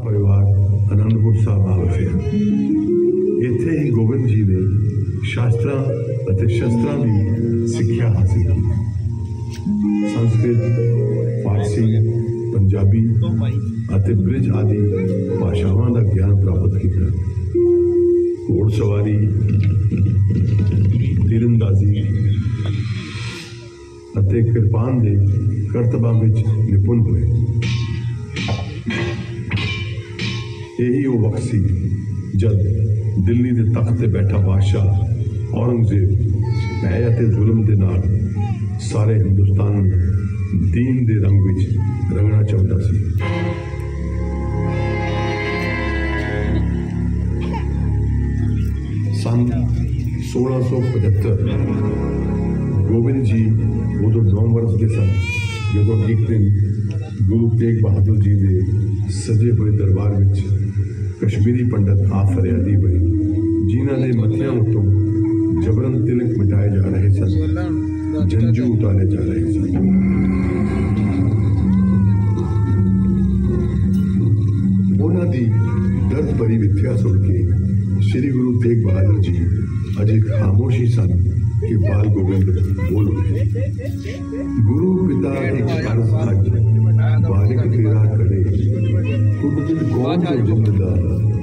परिवार आनंदपुर साहब आ वसिया। इत्थे ही गोबिंद जी ने शास्त्रां ਅਤੇ शस्त्रां की सिक्ख्या हासिल की। संस्कृत, फारसी, पंजाबी ਅਤੇ ब्रिज आदि भाषावां का ज्ञान प्राप्त किया। घोड़सवारी, तीरंदाजी ਅਤੇ किरपान के करतबां विच निपुण हुए। यही वो वक्त सी जब दिल्ली के तख्त से बैठा बादशाह औरंगजेब भय ਅਤੇ जुल्म के नाल सारे हिंदुस्तान दीन के रंग विच रंगना चाहता सी। सन 1675 गोबिंद जी उदों 9 वर्ष के सन जो एक दिन गुरु तेग बहादुर जी के सजे हुए दरबार में कश्मीरी पंडित आ फरियादी बने जिन्हों के मत्थियां उत्तों जबरन तिलक मिटाए जा रहे सन, जंजू उतारे जा रहे सन। उन्हों की दर्द भरी विथ्या सुन के श्री गुरु तेग बहादुर जी अजे खामोशी सन कि बाल गोबिंद बोल उठे। गुरु पिता एक अर्ज अज बारिक तेरा करे, खुद कौन तो जिंदा